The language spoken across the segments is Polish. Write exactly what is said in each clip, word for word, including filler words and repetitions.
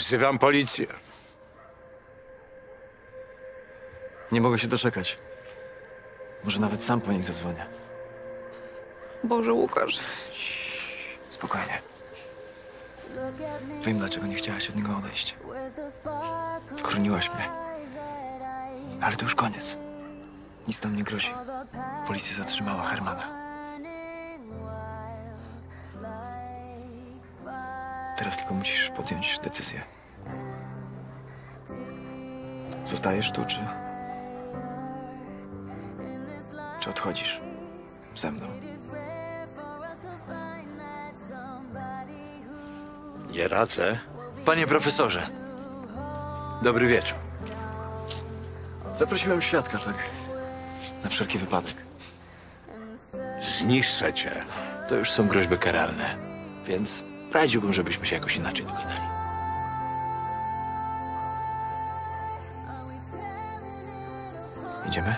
Wzywam policję. Nie mogę się doczekać. Może nawet sam po nich zadzwonię. Boże, Łukasz. Spokojnie. Wiem, dlaczego nie chciałaś od niego odejść. Wkroniłaś mnie. Ale to już koniec. Nic nam nie grozi. Policja zatrzymała Hermana. Teraz tylko musisz podjąć decyzję. Zostajesz tu, czy... czy odchodzisz ze mną? Nie radzę. Panie profesorze, Dobry wieczór. zaprosiłem świadka, tak? Na wszelki wypadek. Zniszczę cię. To już są groźby karalne, więc radziłbym, żebyśmy się jakoś inaczej dogadali. Idziemy?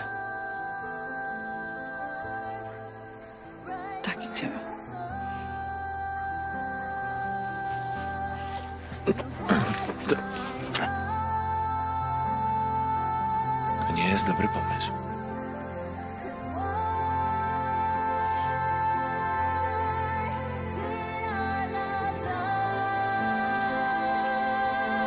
Tak, idziemy. To nie jest dobry pomysł.